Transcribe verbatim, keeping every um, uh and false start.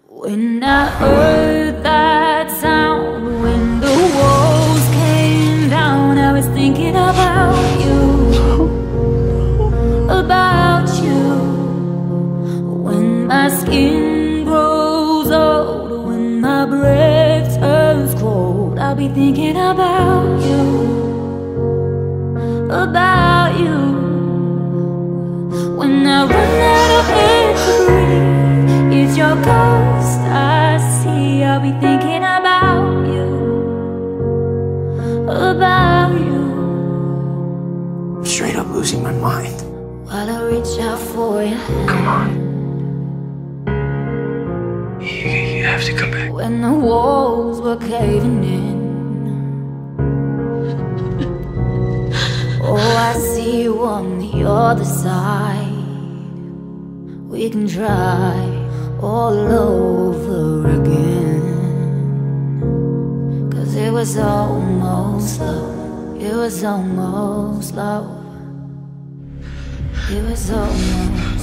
When I heard that sound, when the walls came down, I was thinking about you, about you. When my skin grows old, when my breath turns cold, I'll be thinking about you, about you. When I run out of air to breathe, it's your ghost I see. I'll be thinking about you, about you. I'm straight up losing my mind. While I reach out for your hand. Come on. You, you have to come back. When the walls were caving in, oh, I see you on the other side. We can try all over again. Cause it was almost love. It was almost love. It was almost